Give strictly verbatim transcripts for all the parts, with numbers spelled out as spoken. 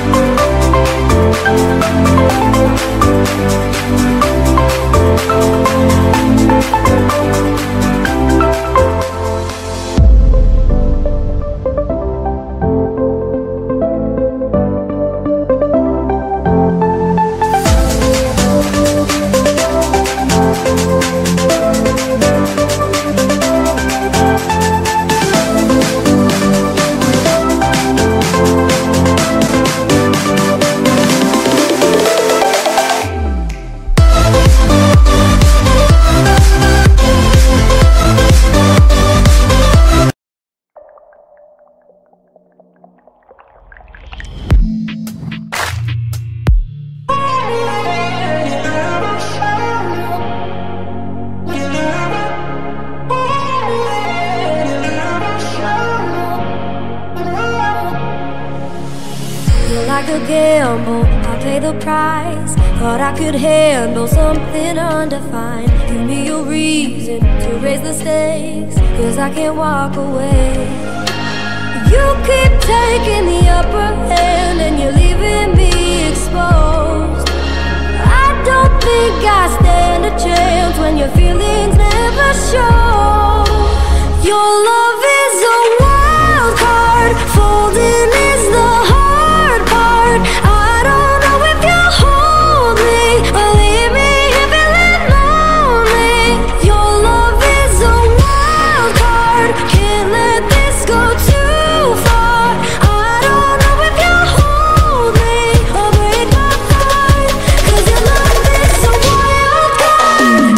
Like a gamble, I pay the price. Thought I could handle something undefined. Give me a reason to raise the stakes, cause I can't walk away. You keep taking the upper hand and you're leaving me exposed. I don't think I stand a chance when your feelings never show. Your love is a wild card, folding is the hard part. I don't know if you'll hold me or leave me here feeling lonely. Your love is a wild card, can't let this go too far. I don't know if you'll hold me or break my heart, cause your love is a wild card.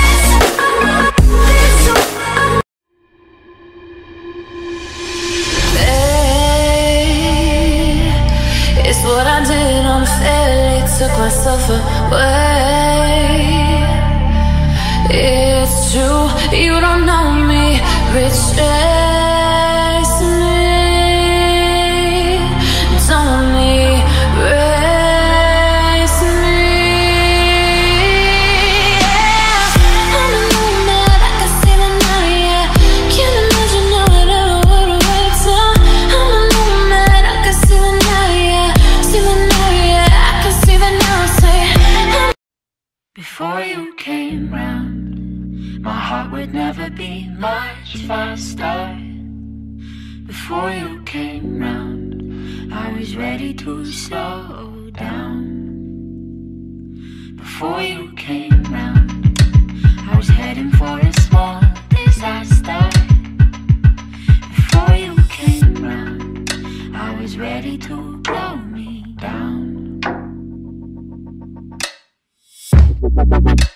It's what I did unfairly, took myself away. It's true, you don't know me, retrace me. Don't erase me. Yeah, I'm a nomad, I can see the night, yeah. Can't imagine how it ever would have worked out. I'm a nomad, I can see the night, yeah. See the night, yeah, I can see the now. Say, before you came round, my heart would never be much faster. Before you came round, I was ready to slow down. Before you came round, I was heading for a small disaster. Before you came round, I was ready to blow me down.